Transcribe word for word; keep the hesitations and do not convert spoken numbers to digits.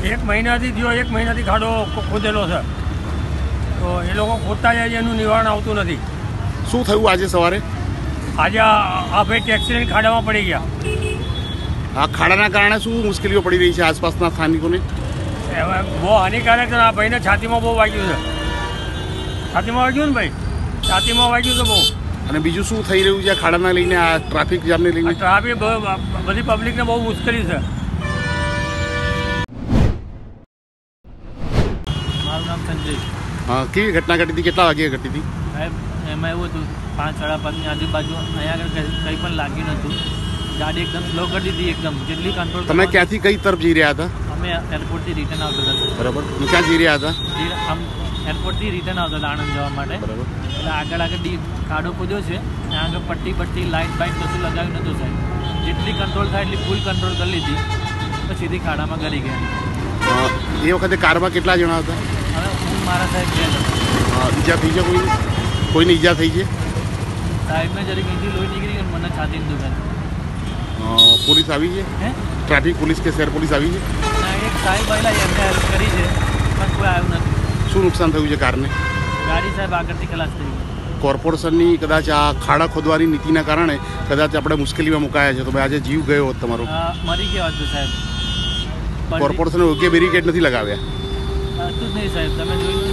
એક મહિનાથી થયો, એક મહિનાથી ખાડો ખોદેલો છે, તો એ લોકો ખોદતા જાય છે, એનું નિવારણ આવતું નથી. શું થયું આજે સવારે? આજે આ ભાઈ ટેક્સી લઈને ખાડામાં પડી ગયા. આ ખાડાના કારણે શું મુશ્કેલીઓ પડી રહી છે આસપાસના સ્થાનિકોને? બહુ હાનિકારક છે. આ ભાઈને છાતીમાં બહુ વાગ્યું છે. છાતીમાં વાગ્યું ને ભાઈ, છાતીમાં વાગ્યું છે બહુ. અને બીજું શું થઈ રહ્યું છે ખાડાના લઈને, આ ટ્રાફિક જામને લઈને? ટ્રાફિક બધી પબ્લિકને બહુ મુશ્કેલી છે. મારું નામ સંજય. હા, કેવી ઘટના ઘટી હતી? કેટલા વાગે ઘટી હતી? સાહેબ એમાં એવું હતું, પાંચ સાડા પાંચની આજુબાજુ અહીંયા આગળ કંઈ પણ લાગ્યું નહોતું. ગાડી એકદમ સ્લો કરી દીધી, એકદમ જેટલી કંટ્રોલ. તમે ક્યાંથી કઈ તરફ જઈ રહ્યા હતા? અમે એરપોર્ટથી રિટર્ન આવતા હતા. બરાબર. ક્યાં જઈ રહ્યા હતા? આમ એરપોર્ટથી રિટર્ન આવતા હતા આણંદ જવા માટે. બરાબર. એટલે આગળ આગળ ડી ખાડો ખોદ્યો છે, ત્યાં આગળ પટ્ટી પટ્ટી લાઇટ બાઇટ કશું લગાવ્યું નહોતું સાહેબ. જેટલી કંટ્રોલ થાય એટલી ફૂલ કંટ્રોલ કરી લીધી, તો સીધી ખાડામાં ગરી ગયા. એ વખતે કારમાં કેટલા જણા હતા? હવે હું મારા સાહેબ બે હતા. ઈજા થઈ છે કોઈ? કોઈને ઈજા થઈ છે? સાહેબને જરીક અહીંથી લોહી નીકળી ગઈ, મને છાતીની દુખાય. પોલીસ આવી છે? હે ટ્રાફિક પોલીસ કે શહેર પોલીસ આવી છે? એક સાહેબ આવેલા, એમને હેલ્પ કરી છે, પણ કોઈ આવ્યું નથી. શું નુકસાન થયું છે કારને? ગાડી સાહેબ આગળથી ખલાસ થઈ ગઈ. કોર્પોરેશનની કદાચ આ ખાડા ખોદવાની નીતિના કારણે કદાચ આપણે મુશ્કેલીમાં મુકાયા છે, તો ભાઈ આજે જીવ ગયો હોત તમારો. મરી ગયો હતું સાહેબ. કોર્પોરેશને યોગ્ય બેરિકેડ નથી લગાવ્યા. હતું જ નહીં સાહેબ, તમે જોયું.